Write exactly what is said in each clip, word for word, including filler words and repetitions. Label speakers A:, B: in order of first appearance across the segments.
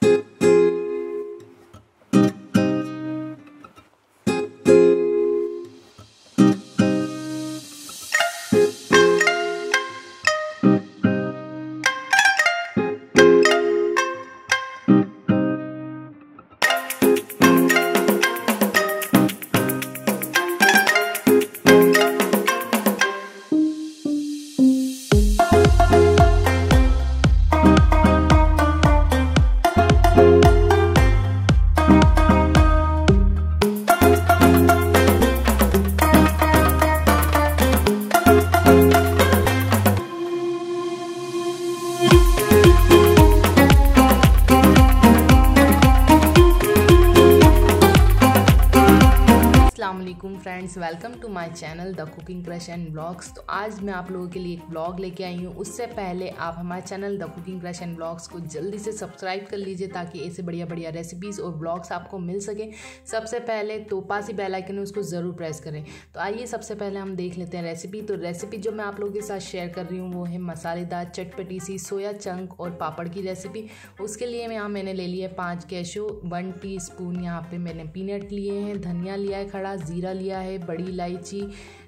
A: Friends, welcome to my channel the cooking crush and blogs. तो आज मैं आप लोगों के लिए एक ब्लॉग लेके आई हूँ। उससे पहले आप हमारे channel the cooking crush and blogs को जल्दी से सब्सक्राइब कर लीजिए ताकि ऐसे बढ़िया बढ़िया रेसिपीज़ और ब्लॉग्स आपको मिल सके। सबसे पहले तो पास ही बेल आइकन है, उसको ज़रूर प्रेस करें। तो आइए सबसे पहले हम देख लेते हैं रेसिपी। तो रेसिपी जो मैं आप लोगों के साथ शेयर कर रही हूँ वो है मसालेदार चटपटी सी सोया चंक और पापड़ की रेसिपी। उसके लिए यहाँ मैंने ले लिया है पाँच कैशू, वन टी स्पून यहाँ पर मैंने पीनट लिए हैं, धनिया लिया है खड़ा, ज़ीरा लिया है, बड़ी इलायची,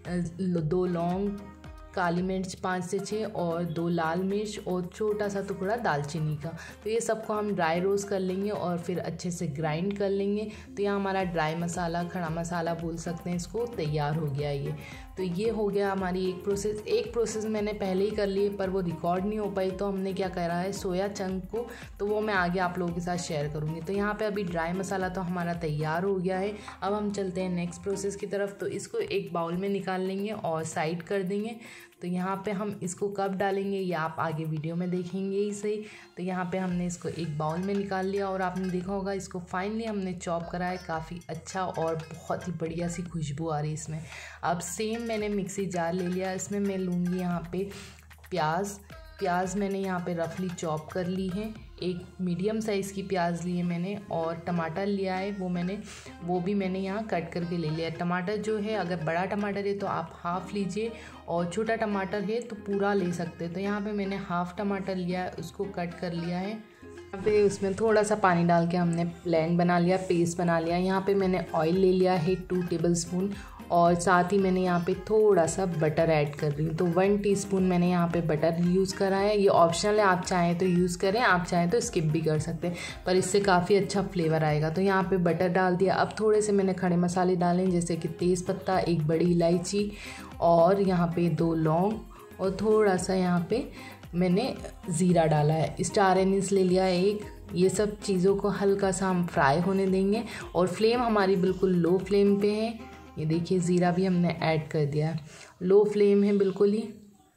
A: दो लौंग, काली मिर्च पाँच से छः और दो लाल मिर्च और छोटा सा टुकड़ा दालचीनी का। तो ये सबको हम ड्राई रोस्ट कर लेंगे और फिर अच्छे से ग्राइंड कर लेंगे। तो यहाँ हमारा ड्राई मसाला, खड़ा मसाला बोल सकते हैं इसको, तैयार हो गया ये। तो ये हो गया हमारी एक प्रोसेस। एक प्रोसेस मैंने पहले ही कर ली पर वो रिकॉर्ड नहीं हो पाई, तो हमने क्या करा है सोया चंक को, तो वो मैं आगे आप लोगों के साथ शेयर करूँगी। तो यहाँ पे अभी ड्राई मसाला तो हमारा तैयार हो गया है। अब हम चलते हैं नेक्स्ट प्रोसेस की तरफ। तो इसको एक बाउल में निकाल लेंगे और साइड कर देंगे। तो यहाँ पे हम इसको कब डालेंगे ये आप आगे वीडियो में देखेंगे ही सही। तो यहाँ पे हमने इसको एक बाउल में निकाल लिया और आपने देखा होगा इसको फाइनली हमने चॉप करा है। काफ़ी अच्छा और बहुत ही बढ़िया सी खुशबू आ रही है इसमें। अब सेम मैंने मिक्सी जार ले लिया, इसमें मैं लूँगी यहाँ पे प्याज। प्याज मैंने यहाँ पे रफली चॉप कर ली है। एक मीडियम साइज़ की प्याज ली है मैंने और टमाटर लिया है, वो मैंने वो भी मैंने यहाँ कट करके ले लिया है। टमाटर जो है अगर बड़ा टमाटर है तो आप हाफ़ लीजिए और छोटा टमाटर है तो पूरा ले सकते हैं। तो यहाँ पे मैंने हाफ़ टमाटर लिया है, उसको कट कर लिया है। यहाँ पे उसमें थोड़ा सा पानी डाल के हमने ब्लेंड बना लिया, पेस्ट बना लिया। यहाँ पे मैंने ऑयल ले लिया है टू टेबल स्पून और साथ ही मैंने यहाँ पे थोड़ा सा बटर ऐड कर रही हूँ। तो वन टीस्पून मैंने यहाँ पे बटर यूज़ करा है। ये ऑप्शनल है, आप चाहें तो यूज़ करें, आप चाहें तो स्किप भी कर सकते हैं, पर इससे काफ़ी अच्छा फ्लेवर आएगा। तो यहाँ पे बटर डाल दिया। अब थोड़े से मैंने खड़े मसाले डाले जैसे कि तेज़पत्ता, एक बड़ी इलायची और यहाँ पे दो लौंग और थोड़ा सा यहाँ पे मैंने ज़ीरा डाला है, स्टार एनिस ले लिया है एक। ये सब चीज़ों को हल्का सा हम फ्राई होने देंगे और फ्लेम हमारी बिल्कुल लो फ्लेम पे है। ये देखिए ज़ीरा भी हमने ऐड कर दिया है, लो फ्लेम है बिल्कुल ही।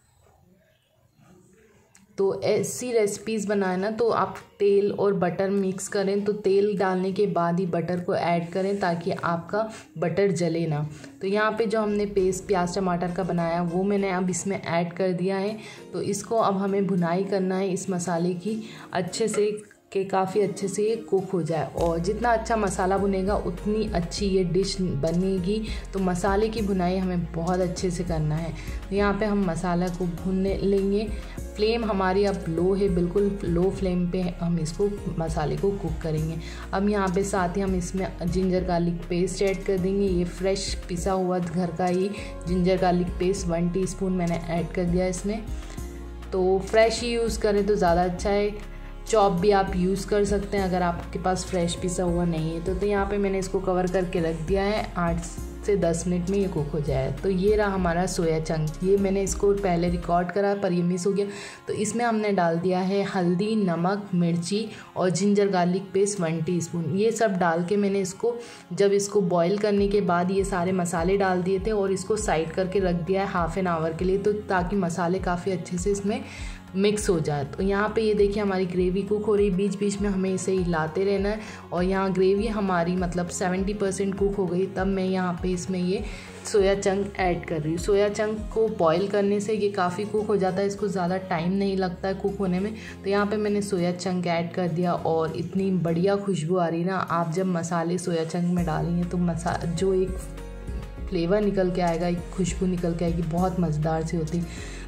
A: तो ऐसी रेसिपीज़ बनाए ना तो आप तेल और बटर मिक्स करें, तो तेल डालने के बाद ही बटर को ऐड करें ताकि आपका बटर जले ना। तो यहाँ पे जो हमने पेस्ट प्याज टमाटर का बनाया वो मैंने अब इसमें ऐड कर दिया है। तो इसको अब हमें भुनाई करना है इस मसाले की अच्छे से कि काफ़ी अच्छे से ये कुक हो जाए। और जितना अच्छा मसाला भुनेगा उतनी अच्छी ये डिश बनेगी। तो मसाले की भुनाई हमें बहुत अच्छे से करना है। तो यहाँ पे हम मसाला को भूनने लेंगे। फ्लेम हमारी अब लो है, बिल्कुल लो फ्लेम पे हम इसको मसाले को कुक करेंगे। अब यहाँ पे साथ ही हम इसमें जिंजर गार्लिक पेस्ट ऐड कर देंगे। ये फ्रेश पिसा हुआ घर का ही ginger garlic paste one teaspoon मैंने ऐड कर दिया इसमें। तो फ्रेश ही यूज़ करें तो ज़्यादा अच्छा है, चॉप भी आप यूज़ कर सकते हैं अगर आपके पास फ्रेश पिसा हुआ नहीं है तो। तो यहाँ पे मैंने इसको कवर करके रख दिया है, आठ से दस मिनट में ये कुक हो जाए। तो ये रहा हमारा सोया चंक। ये मैंने इसको पहले रिकॉर्ड करा पर ये मिस हो गया। तो इसमें हमने डाल दिया है हल्दी, नमक, मिर्ची और ginger garlic paste one teaspoon. ये सब डाल के मैंने इसको जब इसको बॉईल करने के बाद ये सारे मसाले डाल दिए थे और इसको साइड करके रख दिया है हाफ़ एन आवर के लिए, तो ताकि मसाले काफ़ी अच्छे से इसमें मिक्स हो जाए। तो यहाँ पे ये देखिए हमारी ग्रेवी कुक हो रही, बीच बीच में हमें इसे हिलाते रहना है। और यहाँ ग्रेवी हमारी मतलब सेवेंटी परसेंट कुक हो गई, तब मैं यहाँ पे इसमें ये सोया चंक ऐड कर रही हूँ। सोया चंक को बॉईल करने से ये काफ़ी कुक हो जाता है, इसको ज़्यादा टाइम नहीं लगता है कुक होने में। तो यहाँ पे मैंने सोया चंक ऐड कर दिया और इतनी बढ़िया खुशबू आ रही ना। आप जब मसाले सोया चंक में डालेंगे तो मसा जो एक फ्लेवर निकल के आएगा, एक खुशबू निकल के आएगी, बहुत मज़ेदार सी होती।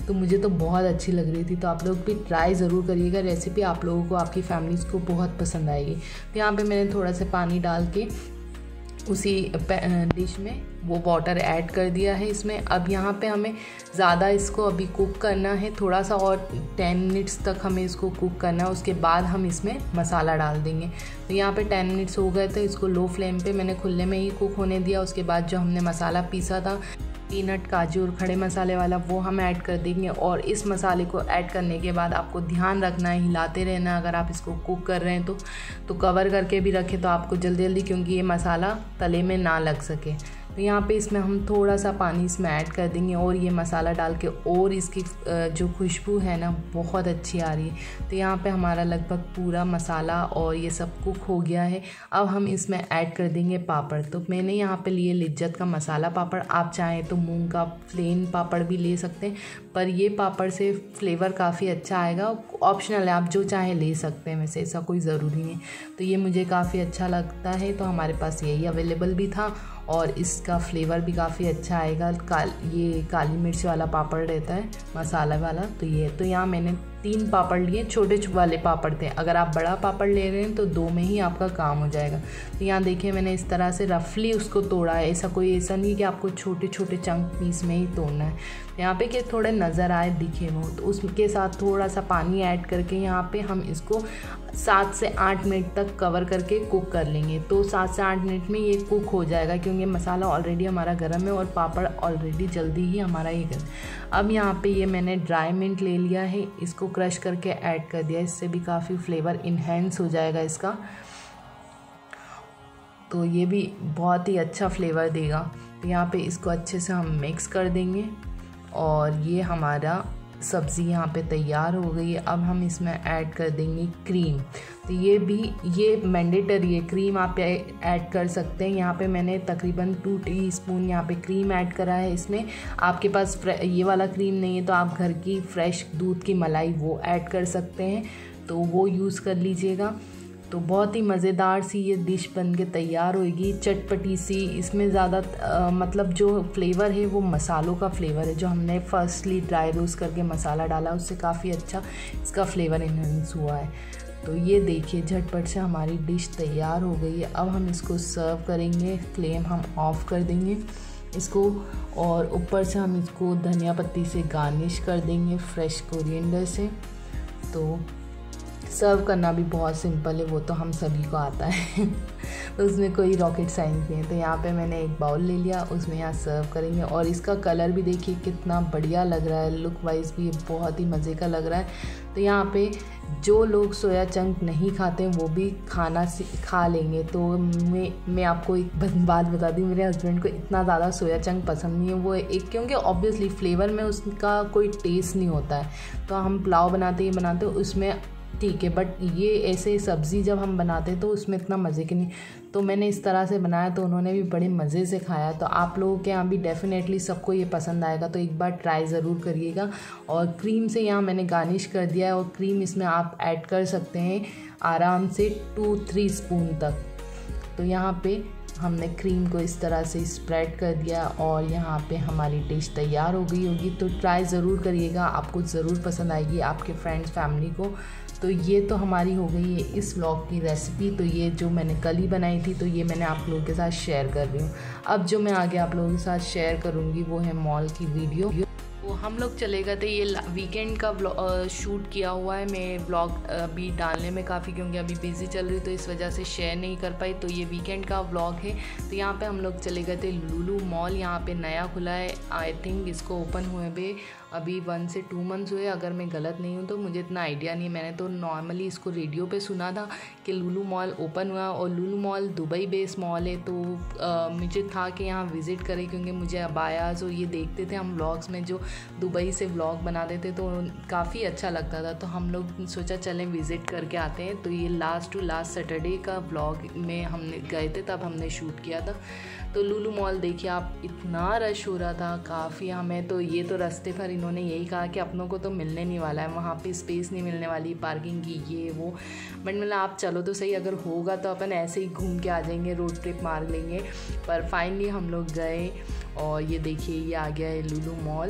A: तो मुझे तो बहुत अच्छी लग रही थी। तो आप लोग भी ट्राई ज़रूर करिएगा, रेसिपी आप लोगों को, आपकी फैमिलीज़ को बहुत पसंद आएगी। तो यहाँ पे मैंने थोड़ा सा पानी डाल के उसी डिश में वो वाटर ऐड कर दिया है इसमें। अब यहाँ पे हमें ज़्यादा इसको अभी कुक करना है, थोड़ा सा और टेन मिनट्स तक हमें इसको कुक करना है। उसके बाद हम इसमें मसाला डाल देंगे। तो यहाँ पे टेन मिनट्स हो गए थे, इसको लो फ्लेम पे मैंने खुले में ही कुक होने दिया। उसके बाद जो हमने मसाला पीसा था पीनट, काजू और खड़े मसाले वाला, वो हम ऐड कर देंगे। और इस मसाले को ऐड करने के बाद आपको ध्यान रखना है, हिलाते रहना। अगर आप इसको कुक कर रहे हैं तो तो कवर करके भी रखें तो आपको जल्दी जल्दी, क्योंकि ये मसाला तले में ना लग सके। तो यहाँ पे इसमें हम थोड़ा सा पानी इसमें ऐड कर देंगे और ये मसाला डाल के, और इसकी जो खुशबू है ना बहुत अच्छी आ रही है। तो यहाँ पे हमारा लगभग पूरा मसाला और ये सब कुक हो गया है। अब हम इसमें ऐड कर देंगे पापड़। तो मैंने यहाँ पे लिए लिज्जत का मसाला पापड़। आप चाहें तो मूंग का प्लेन पापड़ भी ले सकते हैं, पर ये पापड़ से फ्लेवर काफ़ी अच्छा आएगा। ऑप्शनल है, आप जो चाहें ले सकते हैं, वैसे ऐसा कोई ज़रूरी नहीं। तो ये मुझे काफ़ी अच्छा लगता है, तो हमारे पास यही अवेलेबल भी था और इसका फ्लेवर भी काफ़ी अच्छा आएगा। काल ये काली मिर्च वाला पापड़ रहता है, मसाला वाला। तो ये तो यहाँ मैंने तीन पापड़ लिए, छोटे वाले पापड़ थे। अगर आप बड़ा पापड़ ले रहे हैं तो दो में ही आपका काम हो जाएगा। तो यहाँ देखिए मैंने इस तरह से रफली उसको तोड़ा है। ऐसा कोई ऐसा नहीं कि आपको छोटे छोटे चंक पीस में ही तोड़ना है। यहाँ पे कि थोड़े नज़र आए, दिखे वो, तो उसके साथ थोड़ा सा पानी ऐड करके यहाँ पे हम इसको सात से आठ मिनट तक कवर करके कुक कर लेंगे। तो सात से आठ मिनट में ये कुक हो जाएगा, क्योंकि मसाला ऑलरेडी हमारा गर्म है और पापड़ ऑलरेडी जल्दी ही हमारा ये गर्म। अब यहाँ पे ये मैंने ड्राई मिंट ले लिया है, इसको क्रश करके ऐड कर दिया। इससे भी काफ़ी फ्लेवर इन्हेंस हो जाएगा इसका, तो ये भी बहुत ही अच्छा फ्लेवर देगा। तो यहाँ पे इसको अच्छे से हम मिक्स कर देंगे और ये हमारा सब्ज़ी यहाँ पे तैयार हो गई है। अब हम इसमें ऐड कर देंगे क्रीम। तो ये भी ये मैंडेटरी है, क्रीम आप ऐड कर सकते हैं। यहाँ पे मैंने तकरीबन टू टीस्पून यहाँ पे क्रीम ऐड करा है। इसमें आपके पास ये वाला क्रीम नहीं है तो आप घर की फ्रेश दूध की मलाई वो ऐड कर सकते हैं, तो वो यूज़ कर लीजिएगा। तो बहुत ही मज़ेदार सी ये डिश बन के तैयार होगी, चटपटी सी। इसमें ज़्यादा मतलब जो फ्लेवर है वो मसालों का फ्लेवर है, जो हमने फर्स्टली ड्राई रोस्ट करके मसाला डाला उससे काफ़ी अच्छा इसका फ्लेवर इन्हेंस हुआ है। तो ये देखिए झटपट से हमारी डिश तैयार हो गई है। अब हम इसको सर्व करेंगे। फ्लेम हम ऑफ़ कर देंगे इसको और ऊपर से हम इसको धनिया पत्ती से गार्निश कर देंगे, फ्रेश कोरिएंडर से। तो सर्व करना भी बहुत सिंपल है, वो तो हम सभी को आता है तो उसमें कोई रॉकेट साइंस नहीं है। तो यहाँ पे मैंने एक बाउल ले लिया, उसमें यहाँ सर्व करेंगे। और इसका कलर भी देखिए कितना बढ़िया लग रहा है, लुक वाइज भी बहुत ही मज़े का लग रहा है। तो यहाँ पे जो लोग सोया चंक नहीं खाते हैं वो भी खाना खा लेंगे। तो मैं मैं आपको एक बात बता दूँ, मेरे हस्बैंड को इतना ज़्यादा सोया चंक पसंद नहीं है। वो एक क्योंकि ऑब्वियसली फ्लेवर में उसका कोई टेस्ट नहीं होता है। तो हम पुलाव बनाते ही बनाते उसमें ठीक है, बट ये ऐसे सब्ज़ी जब हम बनाते हैं तो उसमें इतना मज़े की नहीं। तो मैंने इस तरह से बनाया तो उन्होंने भी बड़े मज़े से खाया। तो आप लोगों के यहाँ भी डेफ़िनेटली सबको ये पसंद आएगा, तो एक बार ट्राई ज़रूर करिएगा। और क्रीम से यहाँ मैंने गार्निश कर दिया है और क्रीम इसमें आप ऐड कर सकते हैं आराम से टू थ्री स्पून तक। तो यहाँ पे हमने क्रीम को इस तरह से स्प्रेड कर दिया और यहाँ पे हमारी डिश तैयार हो गई होगी। तो ट्राई ज़रूर करिएगा, आपको ज़रूर पसंद आएगी, आपके फ्रेंड्स फैमिली को। तो ये तो हमारी हो गई है इस व्लॉग की रेसिपी। तो ये जो मैंने कल ही बनाई थी तो ये मैंने आप लोगों के साथ शेयर कर रही हूँ। अब जो मैं आगे आप लोगों के साथ शेयर करूँगी वो है मॉल की वीडियो। वो हम लोग चले गए थे, ये वीकेंड का शूट किया हुआ है। मैं ब्लॉग अभी डालने में काफ़ी, क्योंकि अभी बिज़ी चल रही तो इस वजह से शेयर नहीं कर पाई। तो ये वीकेंड का व्लॉग है। तो यहाँ पे हम लोग चले गए थे लुलु मॉल। यहाँ पे नया खुला है, आई थिंक इसको ओपन हुए भी अभी वन से टू मंथ्स हुए, अगर मैं गलत नहीं हूँ तो। मुझे इतना आइडिया नहीं, मैंने तो नॉर्मली इसको रेडियो पे सुना था कि लुलु मॉल ओपन हुआ। और Lulu mall Dubai based mall है, तो आ, मुझे था कि यहाँ विज़िट करें, क्योंकि मुझे अबायास और ये देखते थे हम व्लॉग्स में जो दुबई से व्लॉग बनाते थे तो काफ़ी अच्छा लगता था। तो हम लोग सोचा चलें विज़िट करके आते हैं। तो ये लास्ट टू लास्ट सैटरडे का व्लॉग में हमने गए थे, तब हमने शूट किया था। तो लुलु मॉल देखिए आप, इतना रश हो रहा था काफ़ी। हमें तो ये तो रास्ते पर इन्होंने यही कहा कि अपनों को तो मिलने नहीं वाला है, वहाँ पे स्पेस नहीं मिलने वाली पार्किंग की, ये वो। बट मतलब आप चलो तो सही, अगर होगा तो अपन ऐसे ही घूम के आ जाएंगे, रोड ट्रिप मार लेंगे। पर फाइनली हम लोग गए और ये देखिए ये आ गया है लुलु मॉल।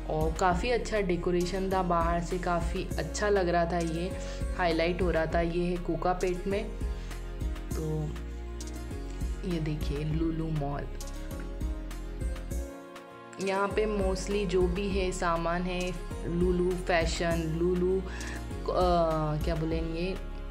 A: और काफ़ी अच्छा डेकोरेशन था, बाहर से काफ़ी अच्छा लग रहा था, ये हाईलाइट हो रहा था। ये है कोकापेट में। तो ये देखिए लुलु मॉल, यहाँ पे मोस्टली जो भी है सामान है लुलु फैशन, लुलु क्या बोलेंगे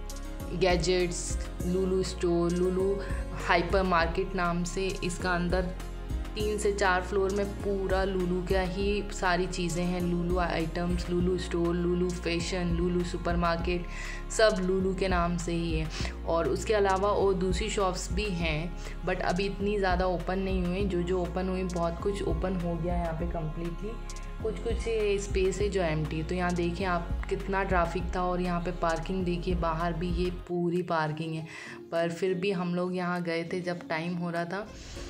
A: gadgets, Lulu store, Lulu hypermarket नाम से इसका अंदर तीन से चार फ्लोर में पूरा लुलु का ही सारी चीज़ें हैं। Lulu items, Lulu store, Lulu fashion, Lulu supermarket, सब लुलु के नाम से ही है। और उसके अलावा और दूसरी शॉप्स भी हैं, बट अभी इतनी ज़्यादा ओपन नहीं हुई। जो जो ओपन हुई बहुत कुछ ओपन हो गया यहाँ पे कम्प्लीटली, कुछ कुछ स्पेस है जो एम्प्टी। तो यहाँ देखिए आप कितना ट्रैफिक था, और यहाँ पे पार्किंग देखिए, बाहर भी ये पूरी पार्किंग है। पर फिर भी हम लोग यहाँ गए थे जब टाइम हो रहा था,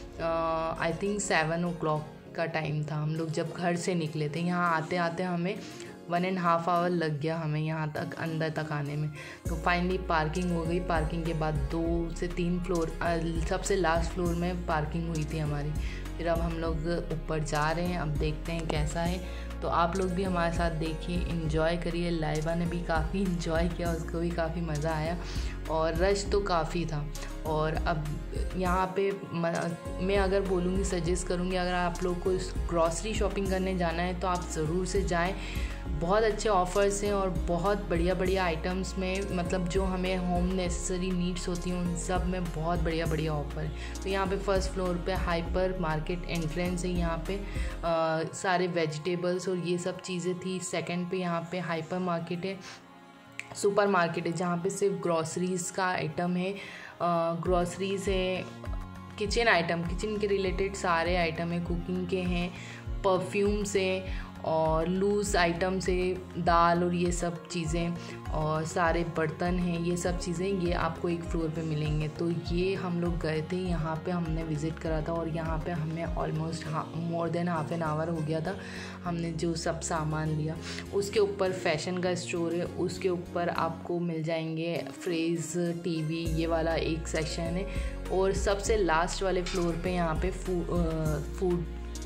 A: I think seven o'clock का टाइम था, हम लोग जब घर से निकले थे। यहाँ आते आते हमें वन एंड हाफ आवर लग गया हमें यहाँ तक अंदर तक आने में। तो फाइनली पार्किंग हो गई। पार्किंग के बाद दो से तीन फ्लोर, सबसे लास्ट फ्लोर में पार्किंग हुई थी हमारी। फिर अब हम लोग ऊपर जा रहे हैं, अब देखते हैं कैसा है। तो आप लोग भी हमारे साथ देखिए, इन्जॉय करिए। लाइबा ने भी काफ़ी इन्जॉय किया, उसको भी काफ़ी मज़ा आया, और रश तो काफ़ी था। और अब यहाँ पे मैं अगर बोलूँगी, सजेस्ट करूँगी, अगर आप लोग को ग्रॉसरी शॉपिंग करने जाना है तो आप ज़रूर से जाएं। बहुत अच्छे ऑफ़र्स हैं और बहुत बढ़िया बढ़िया आइटम्स में, मतलब जो हमें होम नेसेसरी नीड्स होती हैं उन सब में बहुत बढ़िया बढ़िया ऑफ़र है। तो यहाँ पे फर्स्ट फ्लोर पे हाइपर मार्केट एंट्रेंस है, यहाँ पे आ, सारे वेजिटेबल्स और ये सब चीज़ें थी। सेकंड पे यहाँ पे हाइपर मार्केट है, सुपर मार्केट है, जहाँ पे सिर्फ ग्रॉसरीज़ का आइटम है, ग्रॉसरीज़ है, किचन आइटम, किचन के रिलेटेड सारे आइटम है, कुकिंग के हैं, परफ्यूम्स है, और लूज़ आइटम से दाल और ये सब चीज़ें, और सारे बर्तन हैं, ये सब चीज़ें ये आपको एक फ्लोर पे मिलेंगे। तो ये हम लोग गए थे, यहाँ पे हमने विज़िट करा था, और यहाँ पे हमें almost more than half an hour हो गया था। हमने जो सब सामान लिया, उसके ऊपर फैशन का स्टोर है, उसके ऊपर आपको मिल जाएंगे फ्रिज, टीवी, ये वाला एक सेक्शन है। और सबसे लास्ट वाले फ्लोर पे यहाँ पे फूड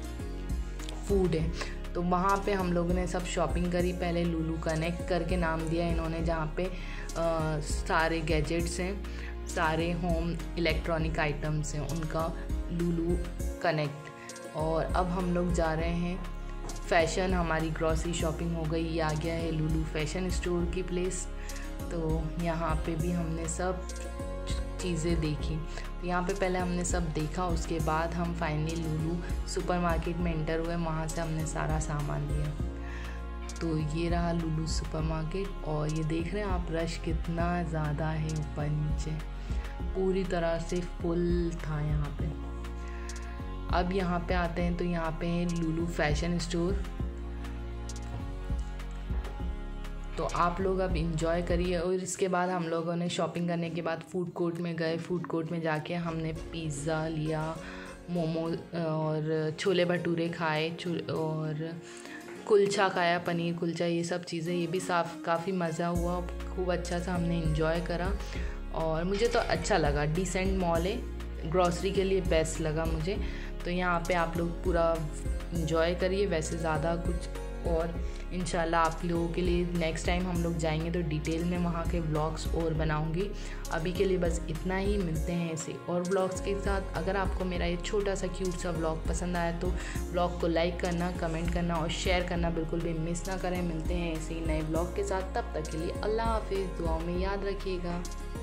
A: फूड है। तो वहाँ पे हम लोगों ने सब शॉपिंग करी। पहले लुलु कनेक्ट करके नाम दिया इन्होंने, जहाँ पे आ, सारे गैजेट्स हैं, सारे होम इलेक्ट्रॉनिक आइटम्स हैं, उनका लुलु कनेक्ट। और अब हम लोग जा रहे हैं फैशन, हमारी ग्रॉसरी शॉपिंग हो गई। ये आ गया है लुलु फैशन स्टोर की प्लेस। तो यहाँ पे भी हमने सब चीज़ें देखी। यहाँ पे पहले हमने सब देखा, उसके बाद हम फाइनली लुलु सुपरमार्केट में एंटर हुए, वहाँ से हमने सारा सामान लिया। तो ये रहा लुलु सुपरमार्केट, और ये देख रहे हैं आप रश कितना ज़्यादा है, ऊपर नीचे पूरी तरह से फुल था यहाँ पे। अब यहाँ पे आते हैं तो यहाँ पे है लुलु फैशन स्टोर। तो आप लोग अब इंजॉय करिए। और इसके बाद हम लोगों ने शॉपिंग करने के बाद फूड कोर्ट में गए। फूड कोर्ट में जाके हमने पिज़्ज़ा लिया, मोमो और छोले भटूरे खाए, और कुलचा खाया, पनीर कुलचा, ये सब चीज़ें, ये भी साफ काफ़ी मज़ा हुआ, खूब अच्छा सा हमने इंजॉय करा। और मुझे तो अच्छा लगा, डिसेंट मॉल है, ग्रॉसरी के लिए बेस्ट लगा मुझे। तो यहाँ पे आप लोग पूरा इंजॉय करिए। वैसे ज़्यादा कुछ, और इंशाल्लाह आप लोगों के लिए नेक्स्ट टाइम हम लोग जाएंगे तो डिटेल में वहाँ के व्लॉग्स और बनाऊंगी। अभी के लिए बस इतना ही, मिलते हैं ऐसे और व्लॉग्स के साथ। अगर आपको मेरा ये छोटा सा क्यूट सा व्लॉग पसंद आया तो व्लॉग को लाइक करना, कमेंट करना और शेयर करना बिल्कुल भी मिस ना करें। मिलते हैं ऐसे ही नए व्लॉग के साथ, तब तक के लिए अल्लाह हाफिज़, दुआओं में याद रखिएगा।